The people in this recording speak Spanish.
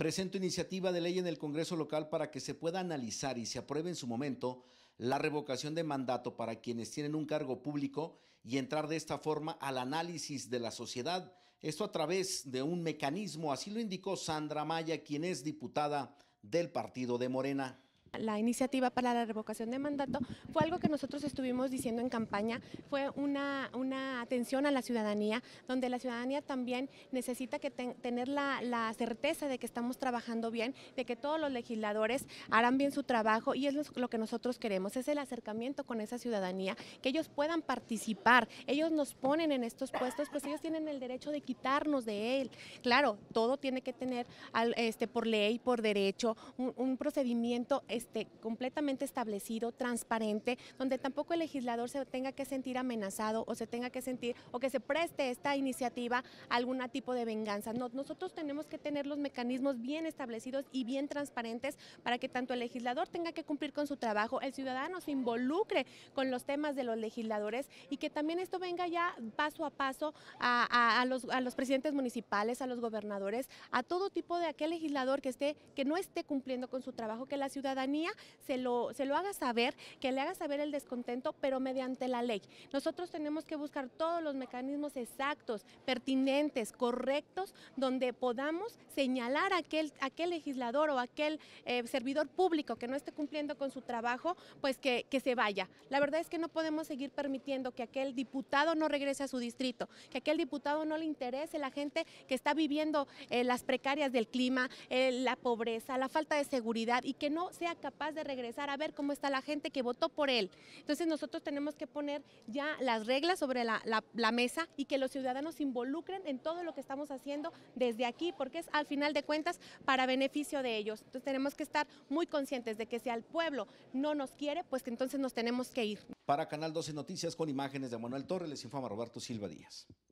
Presento iniciativa de ley en el Congreso local para que se pueda analizar y se apruebe en su momento la revocación de mandato para quienes tienen un cargo público y entrar de esta forma al análisis de la sociedad. Esto a través de un mecanismo, así lo indicó Sandra Maya, quien es diputada del partido de Morena. La iniciativa para la revocación de mandato fue algo que nosotros estuvimos diciendo en campaña, fue una atención a la ciudadanía, donde la ciudadanía también necesita tener la certeza de que estamos trabajando bien, de que todos los legisladores harán bien su trabajo, y es lo que nosotros queremos, es el acercamiento con esa ciudadanía, que ellos puedan participar. Ellos nos ponen en estos puestos, pues ellos tienen el derecho de quitarnos de él. Claro, todo tiene que tener por ley, por derecho, un procedimiento completamente establecido, transparente, donde tampoco el legislador se tenga que sentir amenazado o se tenga que sentir o que se preste esta iniciativa a algún tipo de venganza. No, nosotros tenemos que tener los mecanismos bien establecidos y bien transparentes para que tanto el legislador tenga que cumplir con su trabajo, el ciudadano se involucre con los temas de los legisladores y que también esto venga ya paso a paso a los presidentes municipales, a los gobernadores, a todo tipo de aquel legislador que no esté cumpliendo con su trabajo, que la ciudadanía se lo haga saber, que le haga saber el descontento, pero mediante la ley. Nosotros tenemos que buscar todos los mecanismos exactos, pertinentes, correctos, donde podamos señalar a aquel legislador o aquel servidor público que no esté cumpliendo con su trabajo, pues que se vaya. La verdad es que no podemos seguir permitiendo que aquel diputado no regrese a su distrito, que aquel diputado no le interese la gente que está viviendo las precarias del clima, la pobreza, la falta de seguridad, y que no sea capaz de regresar a ver cómo está la gente que votó por él. Entonces nosotros tenemos que poner ya las reglas sobre la mesa y que los ciudadanos se involucren en todo lo que estamos haciendo desde aquí, porque es al final de cuentas para beneficio de ellos. Entonces tenemos que estar muy conscientes de que si al pueblo no nos quiere, pues que entonces nos tenemos que ir. Para Canal 12 Noticias, con imágenes de Manuel Torres, les informa Roberto Silva Díaz.